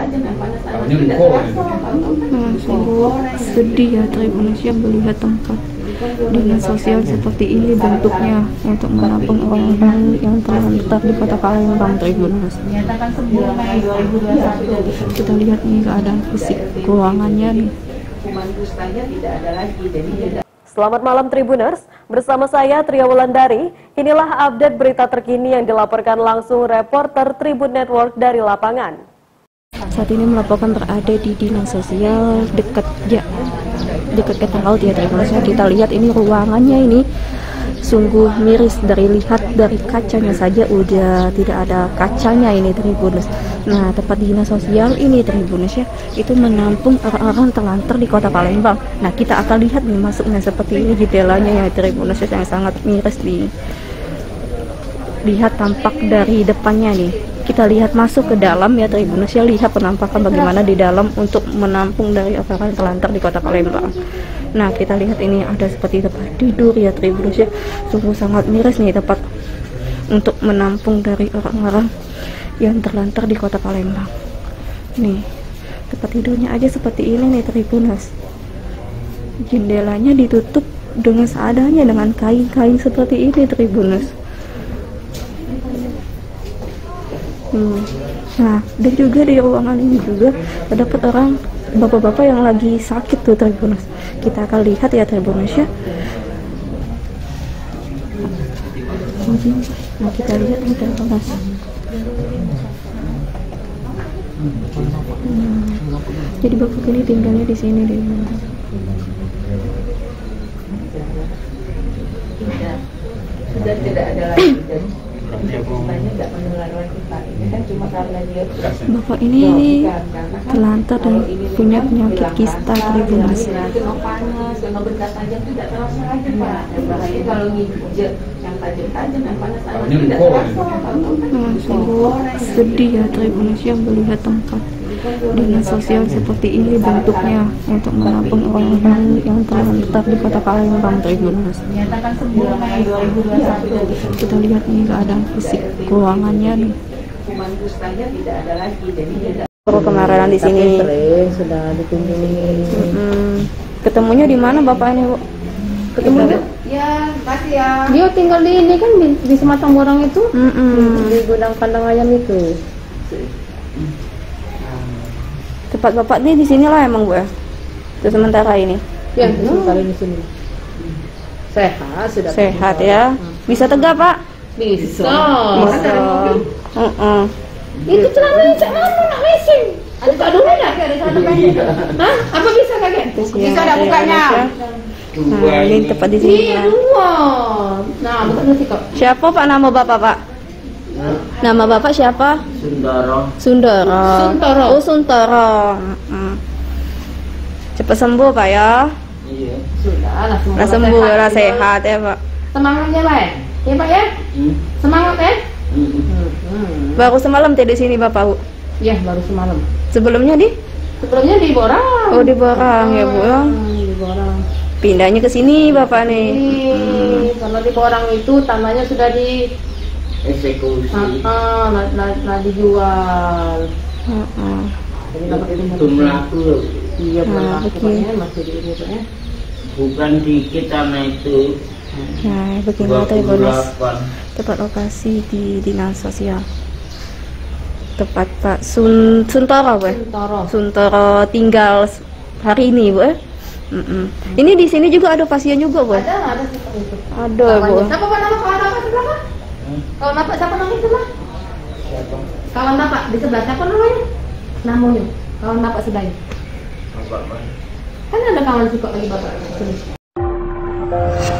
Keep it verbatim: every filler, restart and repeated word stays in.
Nah, sungguh sedih ya Tribuners ya melihat tempat dinas sosial seperti ini bentuknya untuk menampung orang-orang yang terlantar di kota Palembang Tribuners. Kita lihat nih keadaan fisik ruangannya nih. Selamat malam Tribuners, bersama saya Tria Wulandari. Inilah update berita terkini yang dilaporkan langsung reporter Tribun Network dari lapangan. Saat ini melaporkan berada di dinas sosial dekat ya dekat Ketang Laut ya Tribuners. Kita lihat ini ruangannya ini sungguh miris, dari lihat dari kacanya saja udah tidak ada kacanya ini Tribuners. Nah, tempat dinas sosial ini Tribuners ya itu menampung orang-orang terlantar di kota Palembang. Nah, kita akan lihat nih masuknya seperti ini jendelanya ya Tribuners yang sangat miris nih. Lihat tampak dari depannya nih. Kita lihat masuk ke dalam ya Tribuners ya, lihat penampakan bagaimana di dalam untuk menampung dari orang yang terlantar di kota Palembang. Nah, kita lihat ini ada seperti tempat tidur ya Tribuners ya, sungguh sangat miris nih tempat untuk menampung dari orang-orang yang terlantar di kota Palembang. Nih, tempat tidurnya aja seperti ini nih Tribuners. Jendelanya ditutup dengan seadanya dengan kain-kain seperti ini Tribuners. Hmm. Nah, dan juga di ruangan ini juga terdapat orang bapak-bapak yang lagi sakit tuh Tribuners. Kita akan lihat ya Tribuners ya. Nah, kita lihat nih Tribuners. Hmm. Jadi bapak ini tinggalnya di sini deh. Sudah tidak ada lagi. Bapak ini terlantar dan punya penyakit kista Tribuners. Nah, sungguh sedih ya Tribuners yang melihat tempat dinas sosial seperti ini bentuknya untuk menampung orang-orang yang terlantar di kota Palembang Tribuners. Kita lihat nih keadaan fisik ruangannya nih. Baru kemarin di sini sudah dikunjungi. Hmm. Ketemunya di mana Bapak ini, Bu? Ketemunya? Ya, pasti ya. Dia tinggal di ini kan di, di Sematang Borang itu, Mm -mm. di gudang kandang ayam itu. Tempat Bapak ini di sini lah emang, Bu ya? Untuk sementara ini. Ya, sementara di sini. Sehat sudah. Sehat ya. Bisa tegak, Pak? Bisa. Bisa. Uh-uh. Itu celananya cak mana nak mesin? Buka dulu dah. Hah? Apa bisa kakek? Bisa ada bukanya. Nah, ini tempat di sini. Iya, dua. Nah, buka nanti kok. Siapa Pak nama Bapak, Pak? Nama Bapak siapa? Sundoro. Sundoro. Suntoro. Oh, Suntoro. Mm. Cepat sembuh, Pak ya. Iya. Sudah lah semua. Lah sembuh, lah sehat ya, Pak. Semangatnya lah ya. Ya, Pak ya? Hmm. Semangat ya? Hmm. Hmm. Baru semalam tadi di sini Bapak, Bu. Ya, baru semalam. Sebelumnya di? Sebelumnya di Borang. Oh, di Borang ya, Bu. Hmm, di Borang. Pindahnya ke sini Bapak nih. Ini kalau di Borang itu tanahnya sudah di Eksekusi. ah, nah, nah, nah dijual. Heeh. Jadi dapat pindah. Itu melaku. Iya, Nah, benar. begini. Pokoknya masih di ini Pak ya. Bukan dikit tanah itu. Nah, begini Tribuners. Tempat lokasi di dinas sosial. Tepat Pak Sun Suntoro, Bu. Suntoro. Suntoro tinggal hari ini, Bu. Mm-mm. Ini di sini juga ada pasien juga, Bu. Ada, ada sih Pak itu. Ada, Bu. Siapa Pak nama kawan Bapak sebelah Pak? Kawan Bapak siapa namanya sebelah? Siapa? Kawan Bapak di sebelah siapa namanya? Namanya. Kawan Bapak sebelahnya. Bapak. Kan ada kawan suka lagi Bapak. Sini.